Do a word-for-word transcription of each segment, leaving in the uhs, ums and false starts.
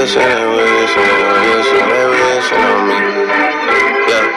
wish and they wish and they wish and they wishing on me. Yeah.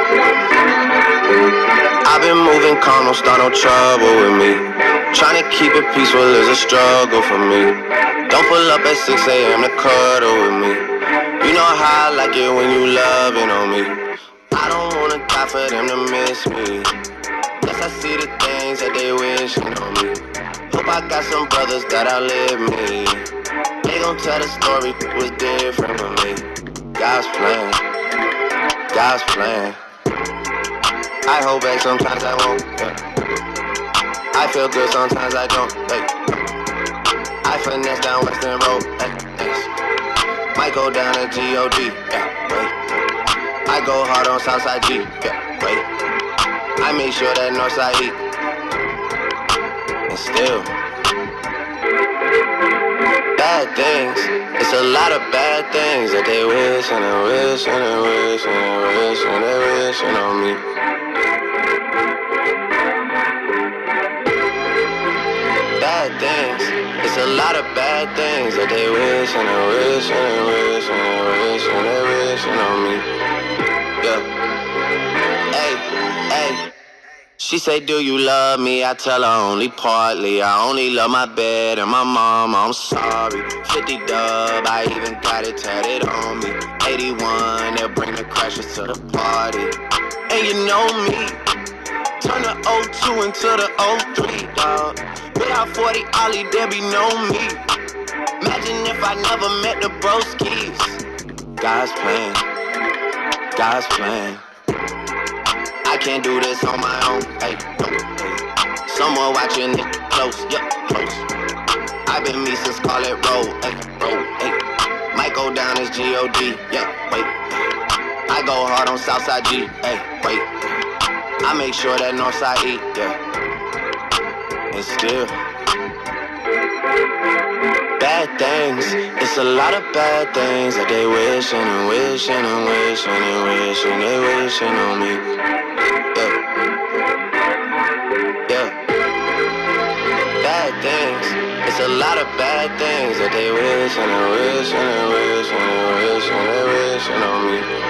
I've been moving calm, don't start no trouble with me. Trying to keep it peaceful is a struggle for me. Don't pull up at six A M to cuddle with me. You know how I like it when you loving on me. I don't wanna die for them to miss me. Yes, I see the things that they wishing on me. Hope I got some brothers that outlive me. They gon' tell the story was different for me. God's plan, God's plan. I hold back sometimes I won't. Yeah. I feel good sometimes I don't. Hey. I finesse down Western Road. Hey. Hey. Might go down to G O D. Yeah. Wait. I go hard on Southside G. Yeah. Wait. I make sure that Northside eat. And still, bad things. It's a lot of bad things that they wish and they wish and they wish and they wish and they wishing on me. Bad things. It's a lot of bad things that they wish and they wish and they wish and they wish and they wishing on me. Yeah. Hey, hey. She say, do you love me? I tell her only partly. I only love my bed and my mom, I'm sorry. fifty dub, I even got it tatted on me. eighty-one, they'll bring the crashers to the party. And you know me, turn the oh two into the oh three, dawg. Without forty Ollie, there be no me. Imagine if I never met the broskies. God's plan, God's plan. I can't do this on my own, hey, no, hey. Someone watching it close, yeah, close. I've been me since Scarlet Road, hey, road, hey. Might go down as G O D, yeah, wait. I go hard on Southside G, hey, wait. I make sure that Northside eat, yeah. And still, bad things. It's a lot of bad things that they wishing and wishing and wishing and wishing they wishing on me. Yeah. Yeah. Bad things. It's a lot of bad things that they wish and they wish and they wish and they wish and they wishing on me.